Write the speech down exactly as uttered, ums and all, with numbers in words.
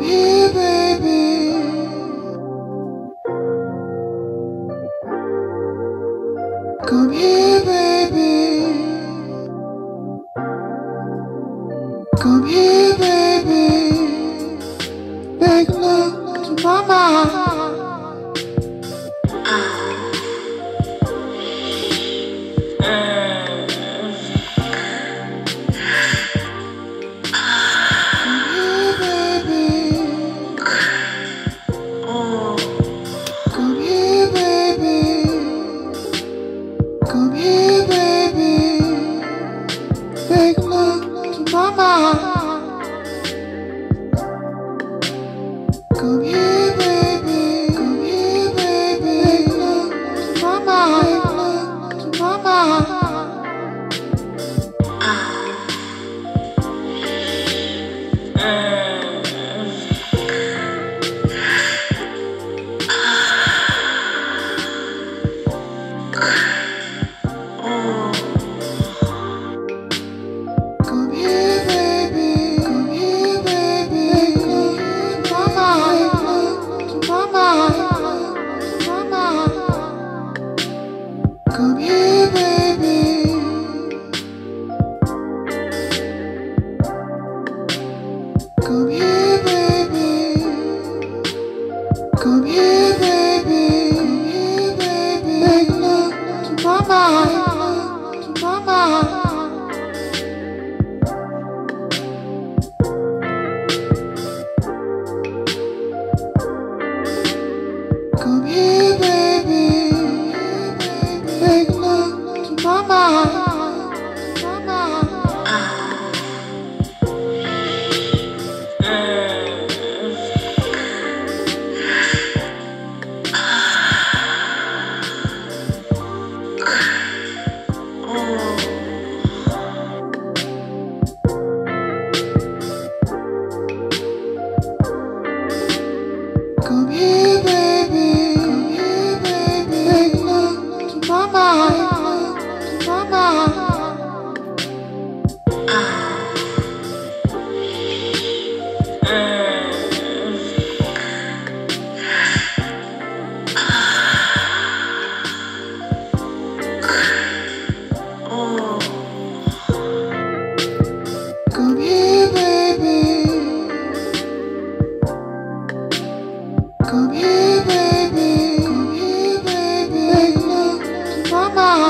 here, baby. Come here, baby. Come here, baby. Make love to mama. Come here, baby. Come here, baby. Make love to mama. Make love to mama. Come here, baby. Come here, baby. Make love to mama. Make love to mama. Mama. Come here, baby. Come here, baby. Come here, baby. Come here, baby. Make love to mama. Make love to mama. Come here, baby. Make love to mama. Mama. Come here, baby. Come here, baby. Make love to mama. Make love to mama. Come here, baby. Come here, baby. Come here, baby. Make love to mama.